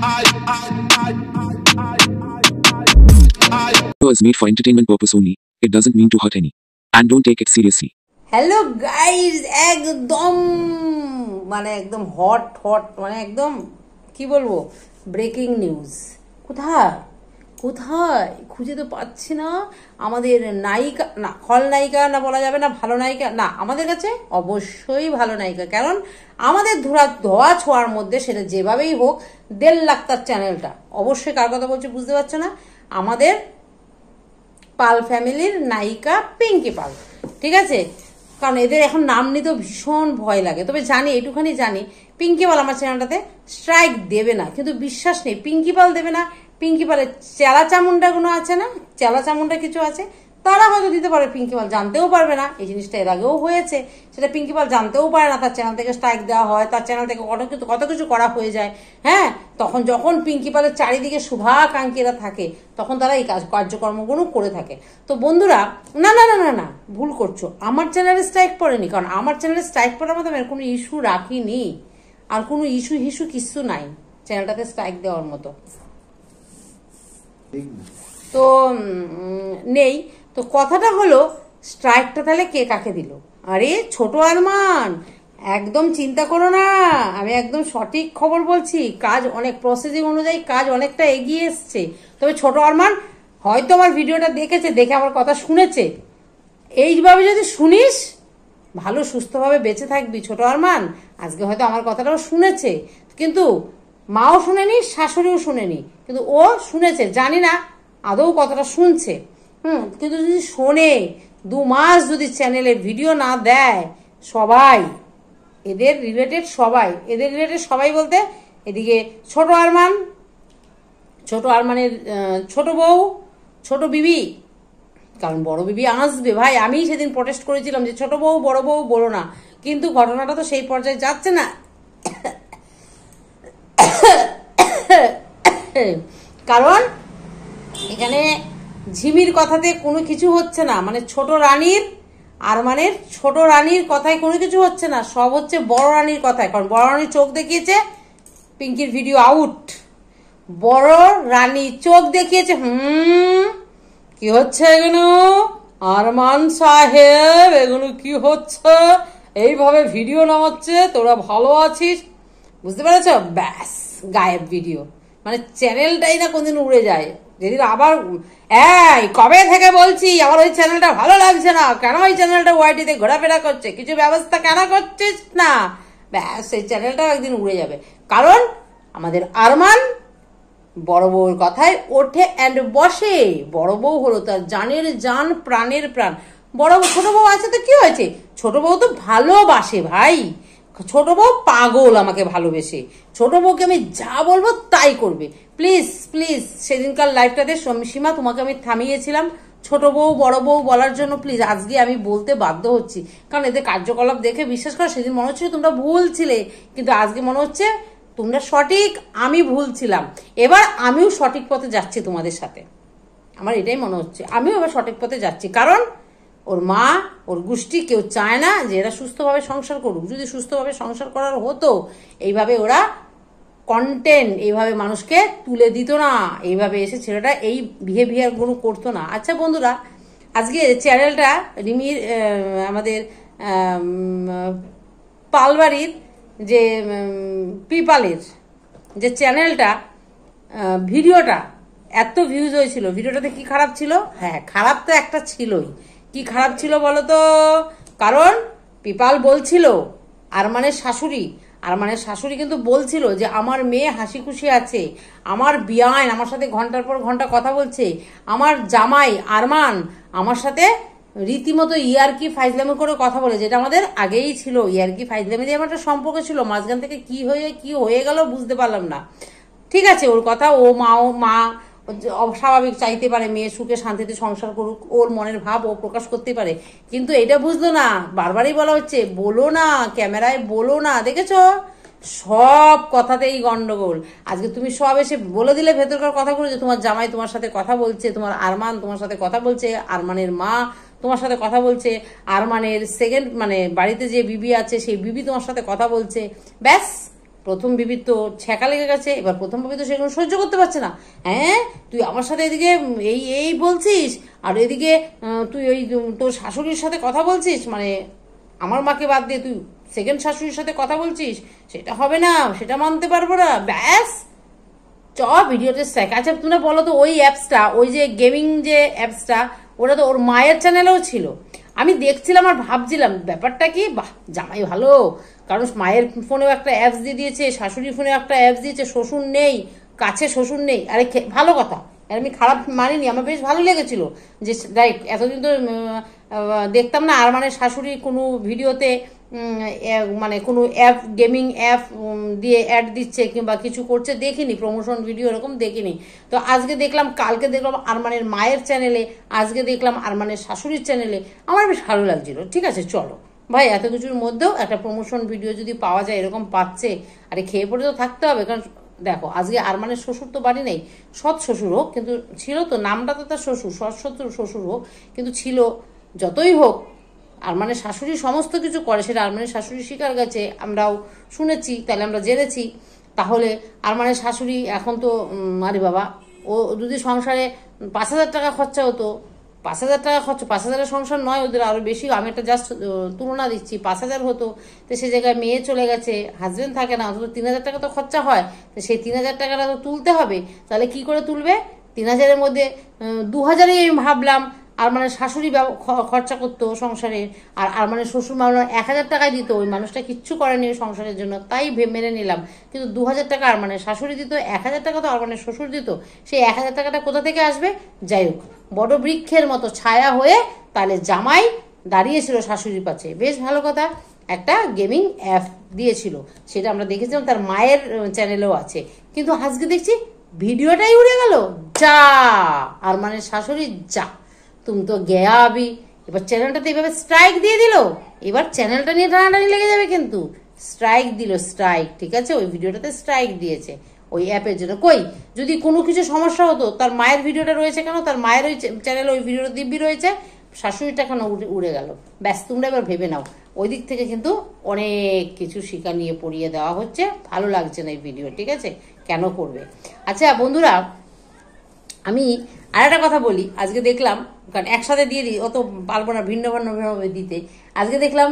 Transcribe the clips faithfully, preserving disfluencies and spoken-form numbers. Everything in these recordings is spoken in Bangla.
is made for entertainment purpose only. It doesn't mean to hurt any. And don't take it seriously. Hello guys, একদম মানে একদম হট হট মানে একদম কি বলবো ব্রেকিং নিউজ। কোথায় কোথায় খুঁজে তো পাচ্ছি না আমাদের নায়িকা, না খলনায়িকা না বলা যাবে না, ভালো নায়িকা না, আমাদের কাছে অবশ্যই ভালো নায়িকা। কারণ আমাদের ধরা ধোয়া ছোঁয়ার মধ্যে সেটা যেভাবেই হোক দেড় লাখ তার চ্যানেলটা, অবশ্যই কার কথা বলছে বুঝতে পারছো না, আমাদের পাল ফ্যামিলির নায়িকা পিঙ্কি পাল। ঠিক আছে, কারণ এদের এখন নাম নিতেও ভীষণ ভয় লাগে। তবে জানি, এটুখানি জানি পিঙ্কি পাল আমার চ্যানেলটাতে স্ট্রাইক দেবে না, কিন্তু বিশ্বাস নেই পিঙ্কি পাল দেবে না। পিঙ্কি পালের চেলা চামুন্ডাগুলো আছে না, চেলা চামুন্ডা কিছু আছে, তারা হয়তো দিতে পারে, পিঙ্কি পাল জানতেও পারবে না। এই জিনিসটা এর আগেও হয়েছে, সেটা পিঙ্কি পাল জানতেও পারে না, তার চ্যানেল থেকে স্ট্রাইক দেওয়া হয়, তার চ্যানেল থেকে কত কিছু কত কিছু করা হয়ে যায়। হ্যাঁ, তখন যখন পিঙ্কি পালের চারিদিকে শুভাকাঙ্ক্ষীরা থাকে তখন তারা এই কাজ কার্যকর্মগুলো করে থাকে। তো বন্ধুরা, না না না না না ভুল করছো, আমার চ্যানেলে স্ট্রাইক পড়েনি, কারণ আমার চ্যানেলে স্ট্রাইক পড়ার মতো আমি কোনো ইস্যু রাখিনি, আর কোনো ইস্যু হিস্যু কিছু নাই চ্যানেলটাতে স্ট্রাইক দেওয়ার মতো, তো নেই। তো কথাটা হলো স্ট্রাইকটা তাহলে কে কাকে দিল? আরে ছোট আরমান, একদম চিন্তা করো না, আমি একদম সঠিক খবর বলছি। কাজ অনেক প্রসেসিং অনুযায়ী কাজ অনেকটা এগিয়ে এসছে। তবে ছোট আরমান হয়তো আমার ভিডিওটা দেখেছে, দেখে আমার কথা শুনেছে। এইভাবে যদি শুনিস ভালো সুস্থভাবে বেঁচে থাকবি ছোট আরমান। আজকে হয়তো আমার কথাটাও শুনেছে, কিন্তু মাও শুনেনি, শাশুড়িও শুনেনি, কিন্তু ও শুনেছে। জানি না আদৌ কথাটা শুনছে, হুম কিন্তু যদি শোনে, দু মাস যদি চ্যানেলে ভিডিও না দেয়, সবাই এদের রিলেটেড সবাই এদের রিলেটেড সবাই বলতে এদিকে ছোট আরমান, ছোট আরমানের ছোট বউ, ছোট বিবি, কারণ বড় বিবি আসবে ভাই। আমি সেদিন প্রটেস্ট করেছিলাম যে ছোট বউ বড় বউ বলো না, কিন্তু ঘটনাটা তো সেই পর্যায়ে যাচ্ছে না। কারণ এখানে ঝিমির কথাতে কোনো কিছু হচ্ছে না, মানে ছোট রানীর আর মানে ছোট রানীর কথায় কোনো কিছু হচ্ছে না, সব হচ্ছে বড় রানীর কথায়। কারণ বড় রানী চোখ দেখিয়েছে, পিঙ্কির ভিডিও আউট। বড় রানী চোখ দেখিয়েছে, হুম কি হচ্ছে এগুলো আরমান সাহেব, এগুলো কি হচ্ছে, এইভাবে ভিডিও নামাচ্ছে, তোরা ভালো আছিস, বুঝতে পেরেছ? ব্যাস গায়েব ভিডিও, মানে চ্যানেলটাই না কোনদিন উড়ে যায়। যেদিন আবার এই কবে থেকে বলছি আমার ওই চ্যানেলটা ভালো লাগছে না, কেন ওই চ্যানেলটা ওয়াইটিতে ঘোরাফেরা করছে, কিছু ব্যবস্থা কেন করছিস না, ব্যাস সেই চ্যানেলটাও একদিন উড়ে যাবে। কারণ আমাদের আরমান বড় বউর কথায় ওঠে অ্যান্ড বসে। বড় বউ হলো তার জানের জান, প্রাণের প্রাণ। বড় ছোট বউ আছে তো কি হয়েছে, ছোট বউ তো ভালোবাসে ভাই, ছোট বউ পাগল আমাকে ভালোবেসে, ছোট বউকে আমি যা বলবো তাই করবে। প্লিজ প্লিজ, সেদিনকার লাইভটাতে সীমা তোমাকে আমি থামিয়েছিলাম ছোট বউ বড় বউ বলার জন্য, প্লিজ আজকে আমি বলতে বাধ্য হচ্ছি, কারণ এদের কার্যকলাপ দেখে বিশ্বাস করো সেদিন মনে হচ্ছিল তোমরা ভুল ছিলে, কিন্তু আজকে মনে হচ্ছে তোমরা সঠিক, আমি ভুল ছিলাম। এবার আমিও সঠিক পথে যাচ্ছি তোমাদের সাথে, আমার এটাই মনে হচ্ছে আমিও এবার সঠিক পথে যাচ্ছি। কারণ ওর মা ওর গোষ্ঠী কেউ চায় না যে এরা সুস্থভাবে সংসার করুক। যদি সুস্থভাবে সংসার করার হতো এইভাবে ওরা কন্টেন্ট এইভাবে মানুষকে তুলে দিত না, এইভাবে এসে ছেলেটা এই বিহেভিয়ার গুলো করতো না। আচ্ছা বন্ধুরা, আজকে চ্যানেলটা রিমির আমাদের পালবাড়ির যে পিপালের যে চ্যানেলটা, ভিডিওটা এত ভিউজ হয়েছিল, ভিডিওটাতে কি খারাপ ছিল? হ্যাঁ খারাপ তো একটা ছিলই। কি খারাপ ছিল বলো তো? কারণ পিপাল বলছিল আরমানের শাশুড়ি, আরমানের শাশুড়ি কিন্তু বলছিল যে আমার মেয়ে হাসি খুশি আছে, আমার বিয়ান আমার সাথে ঘন্টার পর ঘন্টা কথা বলছে, আমার জামাই আরমান আমার সাথে রীতিমতো ইয়ারকি ফাইজলামি করে কথা বলে, যেটা আমাদের আগেই ছিল। ইয়ারকি ফাইজলামি দিয়ে আমার একটা সম্পর্ক ছিল, মাঝখান থেকে কি হয়ে কি হয়ে গেল বুঝতে পারলাম না। ঠিক আছে, ওর কথা, ও মা ও মা স্বাভাবিক চাইতে পারে মেয়ে সুখে শান্তিতে সংসার করুক, ওর মনের ভাব ও প্রকাশ করতে পারে, কিন্তু এটা বুঝলো না। বারবারই বলা হচ্ছে বলো না, ক্যামেরায় বলো না, দেখেছো সব কথাতেই গন্ডগোল। আজকে তুমি সব এসে বলে দিলে ভেতরকার কথাগুলো, যে তোমার জামাই তোমার সাথে কথা বলছে, তোমার আরমান তোমার সাথে কথা বলছে, আরমানের মা তোমার সাথে কথা বলছে, আরমানের সেকেন্ড মানে বাড়িতে যে বিবি আছে সেই বিবি তোমার সাথে কথা বলছে, ব্যাস প্রথম বিবির তো ছ্যাঁকা লেগে গেছে, এবার প্রথম বিবি তো সেগুলো সহ্য করতে পারছে না। হ্যাঁ, তুই আমার সাথে এদিকে এই এই বলছিস, আর এদিকে তুই ওই তোর শাশুড়ির সাথে কথা বলছিস, মানে আমার মাকে বাদ দিয়ে তুই সেকেন্ড শাশুড়ির সাথে কথা বলছিস, সেটা হবে না, সেটা মানতে পারবো না। ব্যাস চ ভিডিওতে শেখ। আচ্ছা তোমরা বলো তো, ওই অ্যাপসটা, ওই যে গেমিং যে অ্যাপসটা, ওটা তো ওর মায়ের চ্যানেলেও ছিল। আমি দেখছিলাম আর ভাবছিলাম ব্যাপারটা কি, বাহ জামাই ভালো, কারণ মায়ের ফোনেও একটা অ্যাপস দিয়ে দিয়েছে, শাশুড়ির ফোনেও একটা অ্যাপস দিয়েছে, শ্বশুর নেই কাছে, শ্বশুর নেই। আরে ভালো কথা, আর আমি খারাপ মানিনি, আমার বেশ ভালো লেগেছিল যে রাইট। এতদিন তো দেখতাম না আর মানে শাশুড়ি কোনো ভিডিওতে মানে কোনো অ্যাপ, গেমিং অ্যাপ দিয়ে অ্যাড দিচ্ছে কিংবা কিছু করছে দেখিনি, প্রমোশন ভিডিও এরকম দেখিনি। তো আজকে দেখলাম, কালকে দেখলাম আরমানের মায়ের চ্যানেলে, আজকে দেখলাম আরমানের শাশুড়ির চ্যানেলে, আমার বেশ ভালো লাগছিল। ঠিক আছে চলো ভাই, এত কিছুর মধ্যেও একটা প্রমোশন ভিডিও যদি পাওয়া যায়, এরকম পাচ্ছে, আরে খেয়ে পড়ে তো থাকতে হবে। কারণ দেখো আজকে আরমানের শ্বশুর তো বাড়ি নেই, সৎ শ্বশুর হোক, কিন্তু ছিল তো, নামটা তো তার শ্বশুর, সৎ শ্বশুর শ্বশুর হোক কিন্তু ছিল, যতই হোক আর মানে শাশুড়ি সমস্ত কিছু করে, সেটা আর মানে শাশুড়ি স্বীকার গেছে, আমরাও শুনেছি, তাহলে আমরা জেনেছি। তাহলে আর মানে শাশুড়ি এখন তো আরে বাবা, ও যদি সংসারে পাঁচ হাজার টাকা খরচা হতো, পাঁচ হাজার টাকা খরচা, পাঁচ হাজারের সংসার নয় ওদের, আরো বেশি, আমি একটা জাস্ট তুলনা দিচ্ছি, পাঁচ হাজার হতো, তো সে জায়গায় মেয়ে চলে গেছে, হাজবেন্ড থাকে না, অন্তত তিন হাজার টাকা তো খরচা হয়, তো সেই তিন হাজার টাকাটা তো তুলতে হবে। তাহলে কি করে তুলবে? তিন হাজারের মধ্যে দু হাজারই আমি ভাবলাম আর মানে শাশুড়ি খরচা করতো সংসারে, আর আর মানে শ্বশুর মানুষ এক হাজার টাকায় দিত, ওই মানুষটা কিচ্ছু করেনি সংসারের জন্য, তাই মেনে নিলাম। কিন্তু দু হাজার টাকা আর মানে শাশুড়ি দিত, এক হাজার টাকা তো আর মানে শ্বশুর দিত, সেই এক হাজার টাকাটা কোথা থেকে আসবে? যাই হোক, বড় বৃক্ষের মতো ছায়া হয়ে তাহলে জামাই দাঁড়িয়েছিল শাশুড়ির পাশে, বেশ ভালো কথা। একটা গেমিং অ্যাপ দিয়েছিল, সেটা আমরা দেখেছিলাম, তার মায়ের চ্যানেলেও আছে। কিন্তু আজকে দেখছি ভিডিওটাই উড়ে গেল, যা আর মানে শাশুড়ি যা, তুমি তো গেয়া আবি। এবার চ্যানেলটাতে এইভাবে স্ট্রাইক দিয়ে দিল, এবার চ্যানেলটা নিয়ে টানাটানি লেগে যাবে, কিন্তু স্ট্রাইক দিল, স্ট্রাইক, ঠিক আছে, ওই ভিডিওটাতে স্ট্রাইক দিয়েছে ওই অ্যাপের জন্য। কই যদি কোনো কিছু সমস্যা হতো, তার মায়ের ভিডিওটা রয়েছে কেন? তার মায়ের ওই চ্যানেলে ওই ভিডিওটা দিব্যি রয়েছে, শাশুড়িটা কেন উড়ে গেল? ব্যাস তোমরা এবার ভেবে নাও, ওই দিক থেকে কিন্তু অনেক কিছু শিক্ষা নিয়ে পড়িয়ে দেওয়া হচ্ছে, ভালো লাগছে না এই ভিডিও, ঠিক আছে, কেন করবে? আচ্ছা বন্ধুরা, আমি আর একটা কথা বলি, আজকে দেখলাম, কারণ একসাথে দিয়ে দিই, অত পারবো না ভিন্ন ভিন্ন ভাবে দিতে। আজকে দেখলাম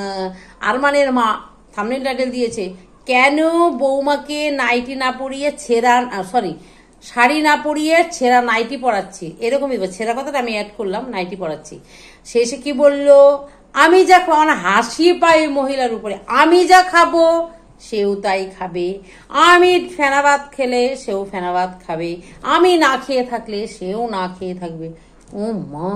আরমানের মা থাম্বনেল টাইটেল দিয়েছে, কেন বৌমাকে নাইটি না পরিয়ে ছেঁড়া, সরি শাড়ি না পরিয়ে ছেঁড়া নাইটি পরাচ্ছি, এরকমই ছেঁড়া কথাটা আমি অ্যাড করলাম, নাইটি পরাচ্ছি। শেষে কি বললো, আমি যা খাবো, হাসি পাই মহিলার উপরে, আমি যা খাবো সেও তাই খাবে, আমি ফেনা ভাত খেলে সেও ফেনা ভাত খাবে, আমি না খেয়ে থাকলে সেও না খেয়ে থাকবে। ও মা,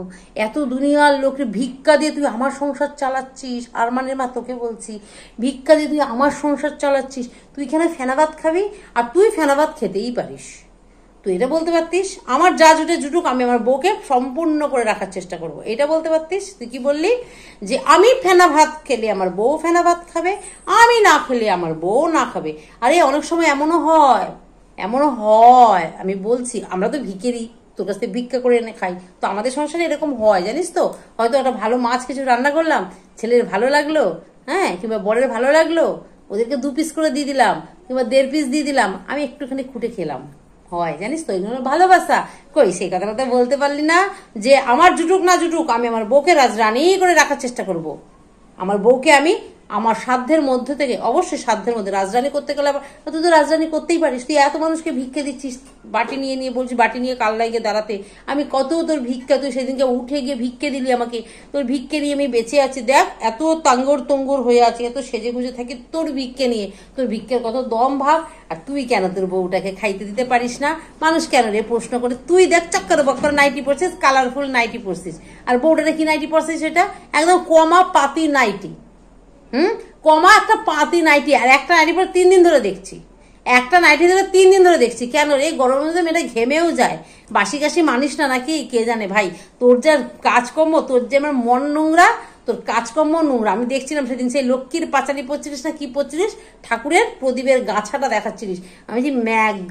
এত দুনিয়ার লোকের ভিক্ষা দিয়ে তুই আমার সংসার চালাচ্ছিস, আর মানে মা তোকে বলছি, ভিক্ষা দিয়ে তুই আমার সংসার চালাচ্ছিস, তুই কেন ফেনা ভাত খাবি? আর তুই ফেনা ভাত খেতেই পারিস, তুই এটা বলতে পারতিস আমার যা জুটে জুটুক আমি আমার বউকে সম্পূর্ণ করে রাখার চেষ্টা করব, এটা বলতে পারতিস। তুই কি বললি যে আমি ফেনা ভাত খেলে আমার বউ ফেনা ভাত খাবে, আমি না খেলে আমার বউ না খাবে। আরে অনেক সময় এমনও হয়, এমনও হয়, আমি বলছি, আমরা তো ভিখারি, তোর কাছ থেকে ভিক্ষা করে এনে খাই, তো আমাদের সংসারে এরকম হয় জানিস তো। হয়তো একটা ভালো মাছ কিছু রান্না করলাম, ছেলের ভালো লাগলো, হ্যাঁ, কিংবা বরের ভালো লাগলো, ওদেরকে দু পিস করে দিয়ে দিলাম কিংবা দেড় পিস দিয়ে দিলাম, আমি একটুখানি খুঁটে খেলাম, হয় জানিস তো, এগুলো ভালোবাসা। কই সেই কথাটা বলতে পারলি না যে আমার জুটুক না জুটুক আমি আমার বউকে রাজরানী করে রাখার চেষ্টা করব, আমার বউকে আমি আমার সাধ্যের মধ্যে থেকে, অবশ্যই সাধ্যের মধ্যে, রাজরানী করতে গেলে আবার তুই তো রাজরানী করতেই পারিস, তুই এত মানুষকে ভিক্ষে দিচ্ছিস, বাটি নিয়ে নিয়ে বলছিস বাটি নিয়ে কাল্লায় গিয়ে দাঁড়াতে, আমি কত তোর ভিক্ষা, তুই সেদিনকে উঠে গিয়ে ভিক্ষে দিলি আমাকে, তোর ভিক্ষে নিয়ে আমি বেঁচে আছি, দেখ এত তাঙ্গর তঙ্গর হয়ে আছে, এত সেজে গুজে থাকি তোর ভিক্ষে নিয়ে, তোর ভিক্ষের কত দম ভাব, আর তুই কেন তোর বউটাকে খাইতে দিতে পারিস না? মানুষ কেন রে প্রশ্ন করে, তুই দেখ চক্কর বক্কর নাইটি পরছিস, কালারফুল নাইটি পরছিস, আর বউটারে কি নাইটি পরছিস? সেটা একদম কমা পাতি নাইটি, হুম, কমা একটা পাতি নাইটি, আর একটা নাইটি পরে তিন দিন ধরে দেখছি, একটা নাইটি ধরে তিন দিন ধরে দেখছি, কেন রে? গরমের মধ্যে মেয়েটা ঘেমেও যায়, বাসি কাশি মানিস না নাকি কে জানে ভাই, তোর যা কাজকর্ম, তোর যে আমার মন নোংরা, তোর কাজকর্ম নোংরা। আমি দেখছিলাম সেদিন সেই লক্ষ্মীর পাঁচালি পড়ছিলিস না কি পড়ছিলিস, ঠাকুরের প্রদীপের গাছাটা দেখাচ্ছিলিস, আমি যে ম্যাগ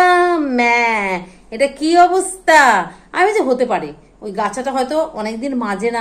ম্যা, এটা কি অবস্থা? আমি যে হতে পারে ওই গাছাটা হয়তো অনেকদিন মাজে না,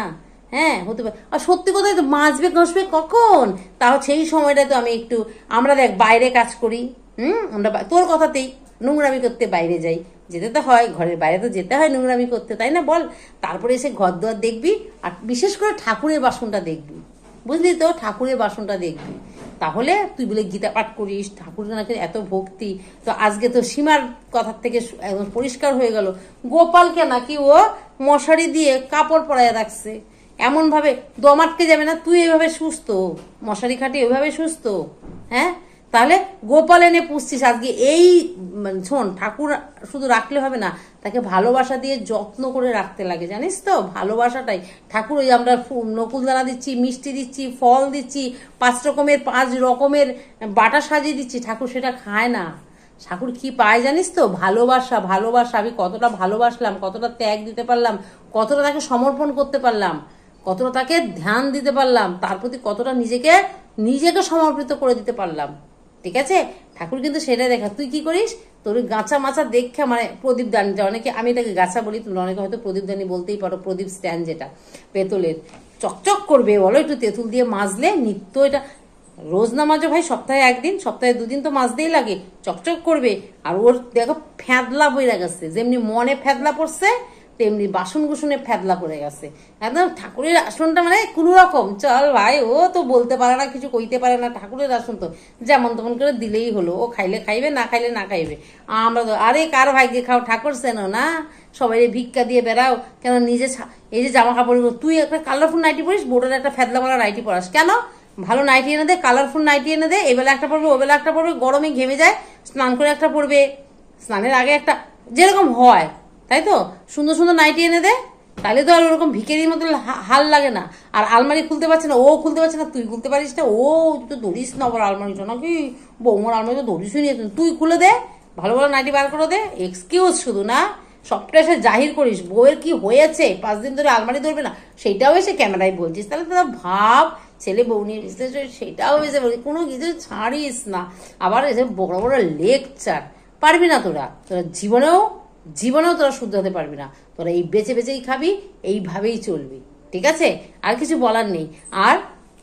হ্যাঁ হতে পারে। আর সত্যি কথাই তো মাজবে ঘষবে কখন? তাও সেই সময়টা তো আমি একটু, আমরা দেখ বাইরে কাজ করি, হুম, আমরা তোর কথাতেই নোংরামি করতে বাইরে যাই, যেতে তো হয়, ঘরের বাইরে তো যেতে হয় নোংরামি করতে, তাই না বল? তারপরে এসে ঘর দুয়ার দেখবি, আর বিশেষ করে ঠাকুরের বাসনটা দেখবি, বুঝলি তো, ঠাকুরের বাসনটা দেখবি। তাহলে তুই বলে গীতা পাঠ করিস, ঠাকুরের নাকি এত ভক্তি, তো আজকে তো সীমার কথার থেকে একদম পরিষ্কার হয়ে গেল গোপালকে নাকি ও মশারি দিয়ে কাপড় পরায় রাখছে, এমন ভাবে দম আটকে যাবে না। তুই এভাবে সুস্থ, মশারি খাটিয়ে ওইভাবে সুস্থ, হ্যাঁ? তাহলে গোপাল এনে পুষছিস আজকে। এই শোন, ঠাকুর শুধু রাখলে হবে না, তাকে ভালোবাসা দিয়ে যত্ন করে রাখতে লাগে, জানিস তো, ভালোবাসাটাই ঠাকুর। ওই আমরা নকুলদানা দিচ্ছি, মিষ্টি দিচ্ছি, ফল দিচ্ছি, পাঁচ রকমের পাঁচ রকমের বাটা সাজিয়ে দিচ্ছি, ঠাকুর সেটা খায় না। ঠাকুর কি পায় জানিস তো? ভালোবাসা। ভালোবাসা আমি কতটা ভালোবাসলাম, কতটা ত্যাগ দিতে পারলাম, কতটা তাকে সমর্পণ করতে পারলাম, কতটা তাকে ধ্যান দিতে পারলাম, তার প্রতি কতটা নিজেকে নিজেকে সমর্পিত করে দিতে পারলাম, ঠিক আছে? ঠাকুর কিন্তু সেটাই দেখা। তুই কি করিস? তোর গাছা মাছা দেখে, মানে প্রদীপ দান, অনেকে, আমি এটাকে গাছা বলি, তুমি অনেকে হয়তো প্রদীপ দানি বলতেই পারো, প্রদীপ স্ট্যান্ড যেটা পেতলের, চকচক করবে বলো, একটু তেঁতুল দিয়ে মাজলে নিত্য, এটা রোজ না মাজো ভাই, সপ্তাহে একদিন, সপ্তাহে দুদিন তো মাজতেই লাগে, চকচক করবে। আর ওর দেখো ফ্যাদলা বইরা গেছে, যেমনি মনে ফ্যাদলা পড়ছে তেমনি বাসন কুসনে ফ্যাদলা পড়ে গেছে। একদম ঠাকুরের আসনটা মানে কোনো রকম, চল ভাই, ও তো বলতে পারে না, কিছু কইতে পারে না, ঠাকুরের আসন তো যেমন তেমন করে দিলেই হলো, ও খাইলে খাইবে, না খাইলে না খাইবে। আমরা তো আরে কার ভাগ্যে খাও ঠাকুর চেনো না, সবাই ভিক্ষা দিয়ে বেড়াও কেন? নিজে এই যে জামা কাপড়, তুই একটা কালারফুল নাইটি পরিস, বোর্ডের একটা ফ্যাদলা মারা নাইটি পরাস কেন? ভালো নাইটি এনে দে, কালারফুল নাইটি এনে দে, এবেলা একটা পরবে, ওবেলা একটা পরবে, গরমে ঘেমে যায়, স্নান করে একটা পরবে, স্নানের আগে একটা, যেরকম হয়, তাই তো? সুন্দর সুন্দর নাইটি এনে দে, তাহলে তো আর ওরকম ভিকেরির মতো হাল লাগে না। আর আলমারি খুলতে পারছে না, ও খুলতে পারছে না, তুই খুলতে পারিস না, ও তো ধরিস না আবার আলমারিটা, নাকি বৌমার আলমারি তো ধরিস নিয়ে, তুই খুলে দে, ভালো ভালো নাইটি বার করে দে। এক্সকিউজ শুধু না, সবটা এসে জাহির করিস, বউয়ের কি হয়েছে, পাঁচ দিন ধরে আলমারি ধরবে না, সেটাও এসে ক্যামেরায় বলছিস, তাহলে তোরা ভাব, ছেলে বউ নিয়ে বিজনেস, সেটাও এসে বলছিস, কোনো কিছু ছাড়িস না। আবার এসে বড় বড় লেকচার, পারবি না তোরা, তোরা জীবনেও জীবনেও তোরা শুদ্ধ হতে পারবি না, তোরা এই বেঁচে বেঁচেই খাবি, এইভাবেই চলবি, ঠিক আছে? আর কিছু বলার নেই। আর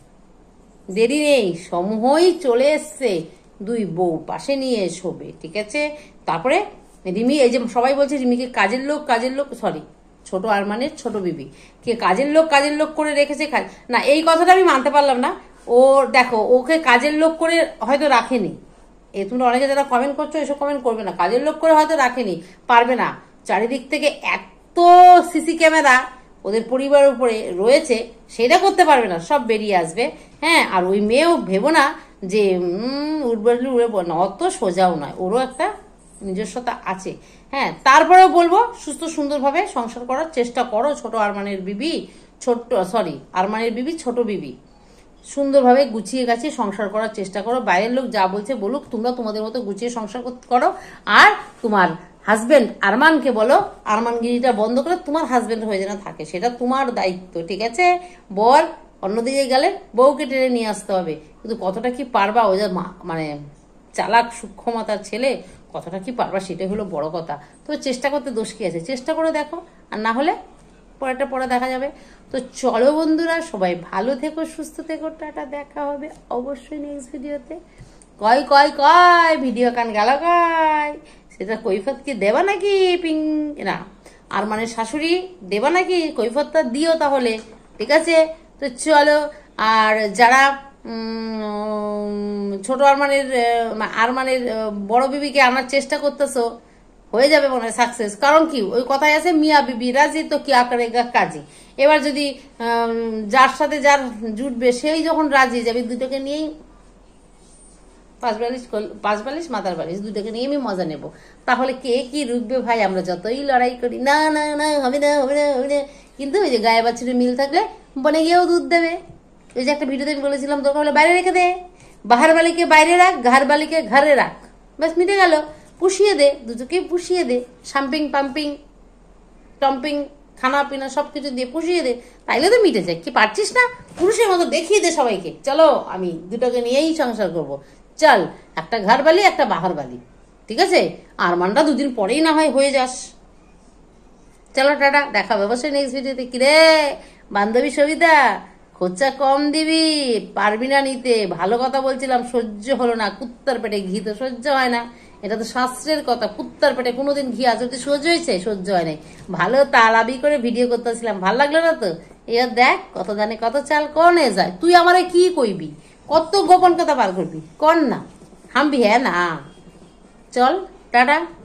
দেরি নেই, সমূহই চলে এসছে, দুই বউ পাশে নিয়ে শোবে, ঠিক আছে? তারপরে রিমি, এই যে সবাই বলছে রিমিকে কাজের লোক, কাজের লোক, সরি, ছোট আরমানের ছোট বিবি কে কাজের লোক, কাজের লোক করে রেখেছে, না এই কথাটা আমি মানতে পারলাম না। ও দেখো, ওকে কাজের লোক করে হয়তো রাখেনি, এ তোমরা অনেকে যারা কমেন্ট করছো, এসব কমেন্ট করবে না, কাজের লোক করে হয়তো রাখেনি, পারবে না, চারিদিক থেকে এত সিসি ক্যামেরা ওদের পরিবারের উপরে রয়েছে, সেটা করতে পারবে না, সব বেরিয়ে আসবে, হ্যাঁ। আর ওই মেয়েও ভেবো না যে উঠবে উড়ে না, অত সোজাও নয়, ওরও একটা নিজস্বতা আছে, হ্যাঁ। তারপরেও বলবো সুস্থ সুন্দরভাবে সংসার করার চেষ্টা করো, ছোট আরমানের বিবি, ছোট্ট সরি আরমানের বিবি, ছোট বিবি, সুন্দরভাবে গুছিয়ে গাছিয়ে সংসার করার চেষ্টা করো। বাইরের লোক যা বলছে বলুক, তোমরা তোমাদের মতো গুছিয়ে সংসার করো। আর তোমার হাজবেন্ড আরমানকে বলো, আরমানগিরিটা বন্ধ করে তোমার হাজবেন্ড হয়ে যেন থাকে, সেটা তোমার দায়িত্ব, ঠিক আছে? বর অন্যদিকে গেলে বউকে টেনে নিয়ে আসতে হবে, কিন্তু কতটা কি পারবা, ওই যে মানে চালাক সূক্ষ্মতার ছেলে, কতটা কি পারবা সেটাই হলো বড় কথা। তো চেষ্টা করতে দোষ কি আছে, চেষ্টা করে দেখো, আর না হলে পরেরটা পরে দেখা যাবে। তো চলো বন্ধুরা, সবাই ভালো থেকো, সুস্থ থেকো, টাটা, দেখা হবে অবশ্যই নেক্সট ভিডিওতে। কয় কয় কয় ভিডিও কান গেল কয়, সেটা কৈফত কি দেবা নাকি? পিং না, আর মানে শাশুড়ি দেবা নাকি? কৈফতটা দিও তাহলে, ঠিক আছে? তো চলো, আর যারা ছোট আরমানের আরমানের বড় বিবিকে আনার চেষ্টা করতেছো, হয়ে যাবে মনে হয় সাকসেস। কারণ কি, ওই কথাই আছে, মিয়া বিবি রাজি তো কি করেগা কাজী। এবার যদি যার সাথে যার জুটবে সেই যখন রাজি যাবে, দুটোকে নিয়েই পাঁচ বালিশ পাঁচ বালিশ মাথার বালিশ দুটোকে নিয়ে আমি মজা নেব। তাহলে কে কি রুখবে ভাই, আমরা যতই লড়াই করি, না না না হবে না হবে না হবে না, কিন্তু ওই যে গায়ে বাছুরের মিল থাকলে বনে গিয়েও দুধ দেবে। ওই যে একটা ভিডিওতে আমি বলেছিলাম, দরকার হলে বাইরে রেখে দে, বাহার বালিকে বাইরে রাখ, ঘর বালিকে ঘরে রাখ, ব্যাস মিটে গেল। পুষিয়ে দে, দুটোকে পুষিয়ে দে, শাম্পিং পাম্পিং টম্পিং খানা পিনা সবকিছু দিয়ে পুষিয়ে দে, তাইলে তো মিটে যায়। কি পারছিস না, পুরুষের মতো দেখিয়ে দে সবাইকে, চলো আমি দুটোকে নিয়েই সংসার করব। চল, একটা ঘর বালি, একটা বাহার বালি, ঠিক আছে? আর মানটা দুদিন পরেই না হয় হয়ে যাস। চলো টাটা, দেখা হবে অবশ্যই নেক্সট ভিডিওতে। কি রে বান্ধবী সবিতা, খরচা কম দিবি, পারবি না নিতে। ভালো কথা বলছিলাম, সহ্য হলো না। কুত্তার পেটে ঘি তো সহ্য হয় না, এটা তো শাস্ত্রের কথা। কুত্তার পেটে কোনোদিন ঘি আজ অব্দি সহ্য হয়েছে? সহ্য হয় নাই। ভালো তালাবি করে ভিডিও করতেছিলাম, ভাল লাগলো না তো? এবার দেখ কত জানে কত চাল কনে যায়। তুই আমারে কি কইবি? কত গোপন কথা বার করবি? কর না, হামবি। হ্যাঁ না, চল টাটা।